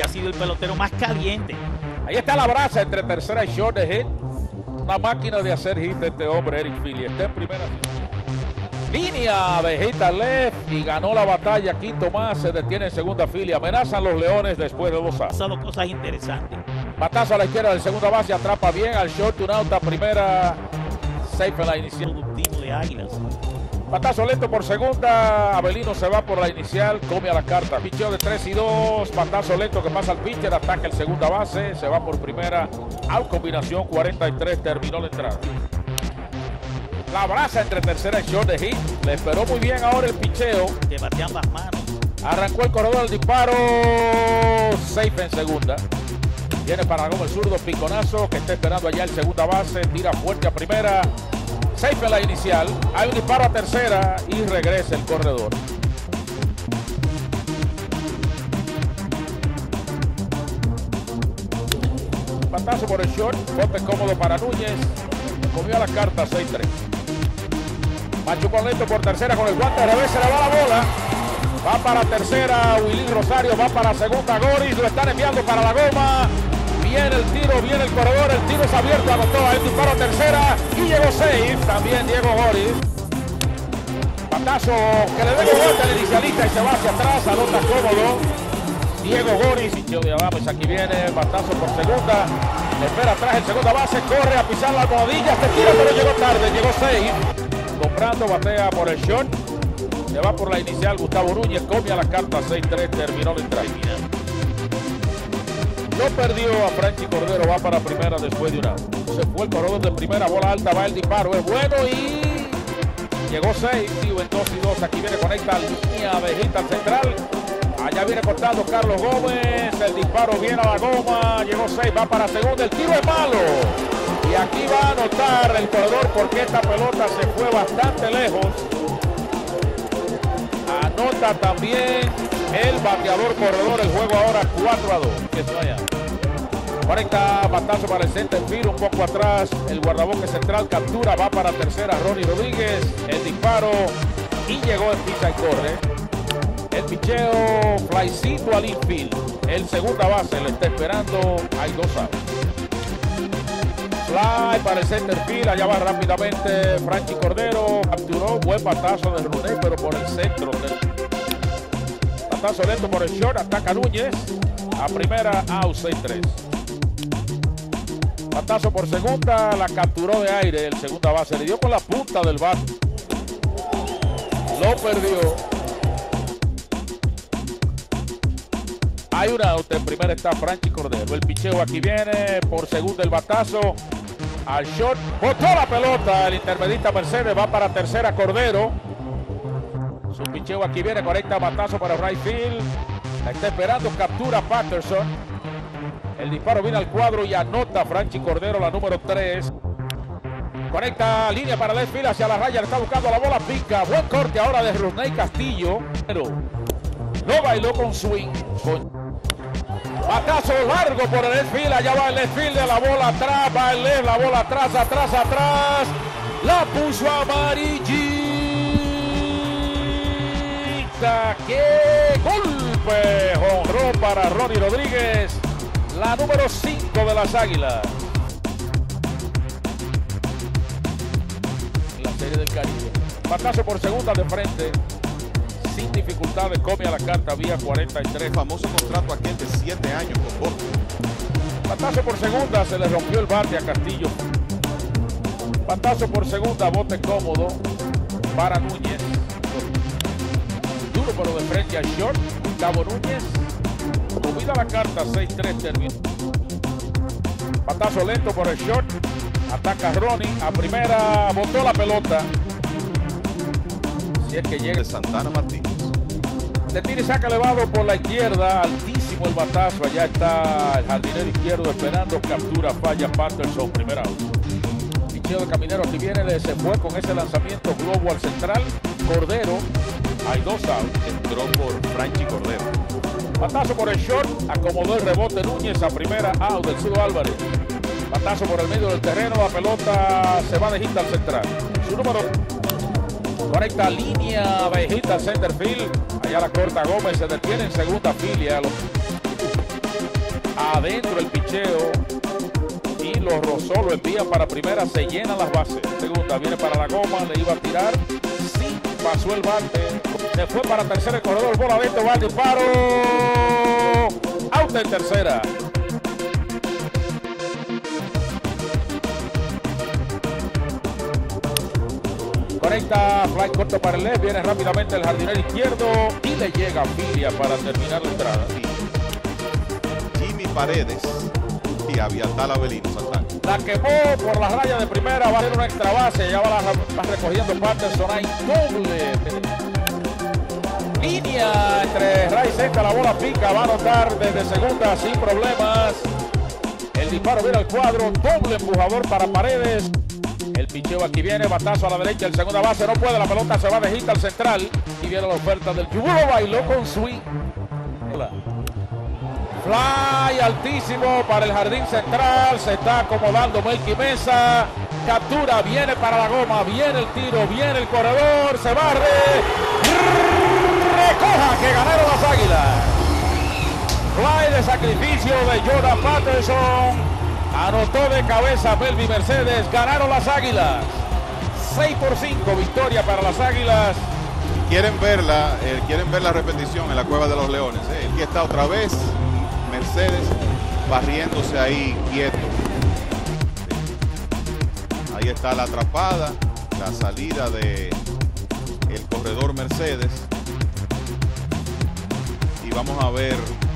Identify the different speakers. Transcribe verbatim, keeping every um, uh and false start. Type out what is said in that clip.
Speaker 1: ha sido el pelotero más caliente.
Speaker 2: Ahí está la brasa entre tercera y short de hit. Una máquina de hacer hit este hombre, Eric Philly. Está en primera línea de hit al left y ganó la batalla. Quinto más, se detiene en segunda fila. Amenazan los Leones después de dos outs.
Speaker 1: Pasado cosas interesantes.
Speaker 2: Batazo a la izquierda del segunda base, atrapa bien al short, un out a primera. Safe en la inicial.
Speaker 1: Productivo de Águilas.
Speaker 2: Batazo lento por segunda, Avelino se va por la inicial, come a la carta. Picheo de tres y dos, batazo lento que pasa al pitcher, ataca el segunda base, se va por primera, out combinación cuarenta y tres, terminó la entrada. La brasa entre tercera y short de hit, le esperó muy bien ahora el picheo.
Speaker 1: Que batean las manos.
Speaker 2: Arrancó el corredor, el disparo, safe en segunda. Viene para Gómez zurdo, piconazo, que está esperando allá el segunda base, tira fuerte a primera. Safe en la inicial, hay un disparo a tercera y regresa el corredor. Batazo por el short, bote cómodo para Núñez, comió a la carta seis tres. Machucón lento por tercera con el guante de revés, se le va la bola. Va para tercera, Willy Rosario, va para segunda, Goris, lo están enviando para la goma. Viene el tiro, viene el corredor, el tiro es abierto, anotó el disparo a tercera y llegó safe, también Diego Goris. Batazo que le dé vuelta al inicialista y se va hacia atrás, anota cómodo. Diego Goris, y de Adames, aquí viene, batazo por segunda, le espera atrás el segunda base, corre a pisar la almohadilla, se tira pero llegó tarde, llegó safe. Comprando, batea por el short, se va por la inicial, Gustavo Núñez, come a la carta seis tres, terminó la entrada. No perdió a Franchi Cordero, va para primera después de una. Se fue el corredor de primera, bola alta, va el disparo, es bueno y llegó seis, tío, en dos y dos. Aquí viene, conecta línea de hit al central. Allá viene cortando Carlos Gómez, el disparo viene a la goma, llegó seis, va para segunda, el tiro es malo. Y aquí va a anotar el corredor porque esta pelota se fue bastante lejos. Anota también el bateador corredor, el juego ahora cuatro a dos. Que se vaya. cuarenta, batazo para el center field, un poco atrás. El guardabosque central captura, va para tercera Ronnie Rodríguez. El disparo y llegó el pisa y corre. El picheo, flycito al infield. El segunda base lo está esperando. Hay dos outs. Fly para el center field, allá va rápidamente Franchi Cordero. Capturó, buen batazo de Runé, pero por el centro del. Batazo lento por el short, ataca Núñez. A primera, out seis tres. Batazo por segunda, la capturó de aire el segunda base. Le dio con la punta del bat. Lo perdió. Hay un out, en primera está Franchi Cordero. El picheo aquí viene, por segunda el batazo. Al short, botó la pelota. El intermedista Mercedes va para tercera Cordero. Su picheo aquí viene, conecta batazo para right field. La está esperando, captura Patterson. El disparo viene al cuadro y anota Franchi Cordero, la número tres. Conecta línea para left field hacia la raya, le está buscando la bola, pica. Buen corte ahora de Rodney Castillo. Pero no bailó con swing. Con... Batazo largo por el left field, allá va el left field de la bola atrás, va el left, la bola atrás, atrás, atrás. La puso amarillita. ¡Qué golpe! Jonrón para Ronnie Rodríguez, la número cinco de las Águilas. En la Serie del Caribe. Batazo por segunda de frente. Sin dificultades, come a la carta vía cuarenta y tres.
Speaker 3: Famoso contrato aquel de siete años con Boston.
Speaker 2: Batazo por segunda, se le rompió el bate a Castillo. Batazo por segunda, bote cómodo para Núñez. Duro pero de frente al short, Gustavo Núñez. Comida la carta, seis tres terminó. Batazo lento por el short. Ataca Ronnie a primera, botó la pelota. Si es que llega
Speaker 3: De Santana Martínez.
Speaker 2: De tira y saca elevado por la izquierda, altísimo el batazo. Allá está el jardinero izquierdo esperando, captura, falla Patterson, primera out. Picheo de Caminero, aquí viene, se fue con ese lanzamiento globo al central. Cordero, hay dos outs.
Speaker 3: Entró por Franchi Cordero.
Speaker 2: Batazo por el short, acomodó el rebote Núñez a primera, out del Cido Álvarez. Batazo por el medio del terreno, la pelota se va de hit al central. Su número conecta línea de hit al center field. Allá la corta Gómez, se detiene en segunda filia. adentro el picheo y lo rozó, lo envían para primera, se llenan las bases. Segunda viene para la goma, le iba a tirar, sí, pasó el bate, se fue para tercera el corredor, bola adentro, va al disparo, out en tercera. Conecta, fly corto para el left, viene rápidamente el jardinero izquierdo y le llega Filia para terminar la entrada.
Speaker 3: Jimmy Paredes y Aviatal Avelino Santana.
Speaker 2: La quemó por la raya de primera, va a ser una extra base, ya va, la, va recogiendo Patterson, hay doble. Línea entre right center, la bola pica, va a anotar desde segunda sin problemas. El disparo viene al cuadro, doble empujador para Paredes. El picheo aquí viene, batazo a la derecha, el segunda base no puede, la pelota se va de hit al central. Y viene la oferta del Yugo, bailó con swing. Fly altísimo para el jardín central, se está acomodando Melky Mesa. Captura, viene para la goma, viene el tiro, viene el corredor, se barre. Recoja que ganaron las Águilas. Fly de sacrificio de Jordan Patterson. Anotó de cabeza Melvin Mercedes, ganaron las Águilas. seis por cinco, victoria para las Águilas.
Speaker 3: Quieren verla, eh, quieren ver la repetición en la Cueva de los Leones. Eh. Aquí está otra vez Mercedes barriéndose ahí quieto. Ahí está la atrapada, la salida de el corredor Mercedes. Y vamos a ver